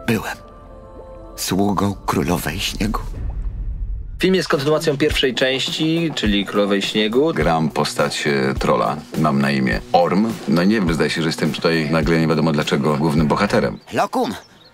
Byłem sługą Królowej Śniegu. Film jest kontynuacją pierwszej części, czyli Królowej Śniegu. Gram postać trolla. Mam na imię Orm. No nie wiem, zdaje się, że jestem tutaj nagle nie wiadomo dlaczego głównym bohaterem. Lokum!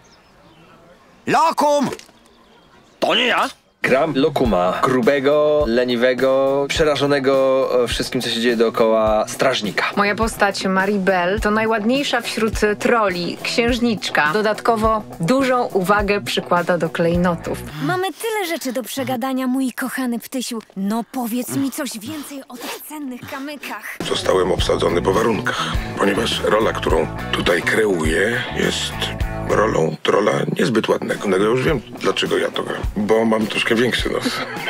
Lokum! To nie ja! Gram Lokuma, grubego, leniwego, przerażonego wszystkim, co się dzieje dookoła strażnika. Moja postać Maribel to najładniejsza wśród troli, księżniczka. Dodatkowo dużą uwagę przykłada do klejnotów. Mamy tyle rzeczy do przegadania, mój kochany ptysiu. No powiedz mi coś więcej o tych cennych kamykach. Zostałem obsadzony po warunkach, ponieważ rola, którą tutaj kreuję, jest rolą trolla niezbyt ładnego. Ja już wiem, dlaczego ja to gram. Bo mam troszkę większy nos.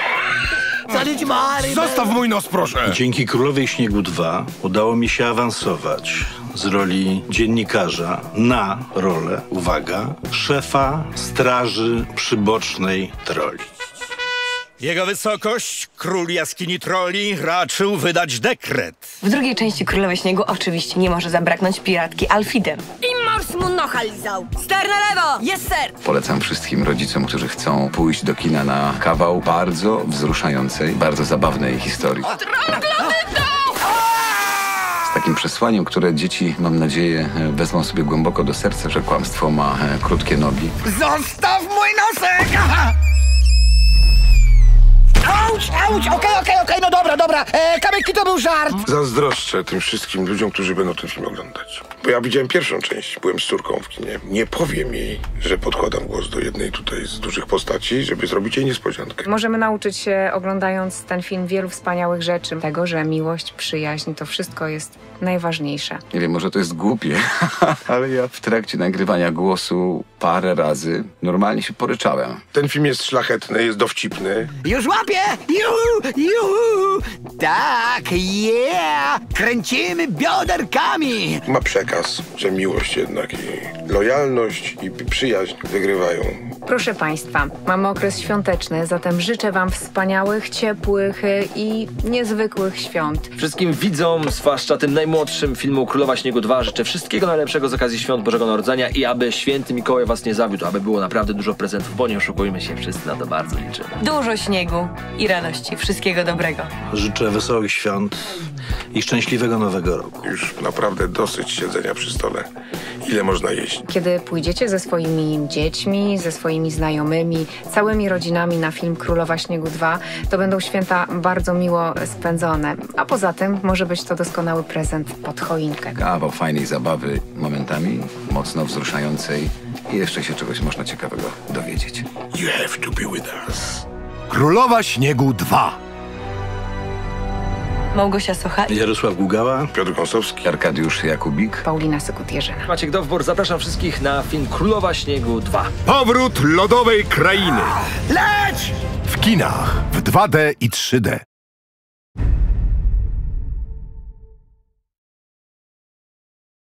Zostaw mój nos, proszę! Dzięki Królowej Śniegu 2 udało mi się awansować z roli dziennikarza na rolę, uwaga, szefa straży przybocznej troli. Jego wysokość, król jaskini troli, raczył wydać dekret. W drugiej części Królowej Śniegu oczywiście nie może zabraknąć piratki Alfiden. I mors mu nocha lizał. Ster na lewo! Jest ser! Polecam wszystkim rodzicom, którzy chcą pójść do kina na kawał bardzo wzruszającej, bardzo zabawnej historii. Z takim przesłaniem, które dzieci, mam nadzieję, wezmą sobie głęboko do serca, że kłamstwo ma krótkie nogi. Zostaw mój nosek! Auć, auć, okej, no dobra. Kamyki to był żart. Zazdroszczę tym wszystkim ludziom, którzy będą ten film oglądać. Bo ja widziałem pierwszą część, byłem z córką w kinie. Nie powiem jej, że podkładam głos do jednej tutaj z dużych postaci, żeby zrobić jej niespodziankę. Możemy nauczyć się, oglądając ten film, wielu wspaniałych rzeczy. Tego, że miłość, przyjaźń, to wszystko jest najważniejsze. Nie wiem, może to jest głupie, ale ja w trakcie nagrywania głosu parę razy normalnie się poryczałem. Ten film jest szlachetny, jest dowcipny. Już łapię! Juhu! Tak, yeah! Kręcimy bioderkami! Ma przekaz, że miłość jednak i lojalność i przyjaźń wygrywają. Proszę Państwa, mamy okres świąteczny, zatem życzę Wam wspaniałych, ciepłych i niezwykłych świąt. Wszystkim widzom, zwłaszcza tym najmłodszym filmu Królowa Śniegu 2, życzę wszystkiego najlepszego z okazji świąt Bożego Narodzenia i aby święty Mikołaj Was nie zawiódł, aby było naprawdę dużo prezentów, bo nie oszukujmy się, wszyscy na to bardzo liczymy. Dużo śniegu i radości. Wszystkiego dobrego. Życzę wesołych świąt i szczęśliwego nowego roku. Już naprawdę dosyć siedzenia przy stole. Ile można jeść? Kiedy pójdziecie ze swoimi dziećmi, ze swoimi znajomymi, całymi rodzinami na film Królowa Śniegu 2, to będą święta bardzo miło spędzone. A poza tym może być to doskonały prezent pod choinkę. Kawał fajnej zabawy, momentami mocno wzruszającej i jeszcze się czegoś można ciekawego dowiedzieć. You have to be with us. Królowa Śniegu 2. Małgosia Socha. Jarosław Gugała. Piotr Gąsowski. Arkadiusz Jakubik. Paulina Sykut-Jerzyna. Maciek Dowbor, zapraszam wszystkich na film Królowa Śniegu 2. Powrót lodowej krainy. Leć! W kinach w 2D i 3D.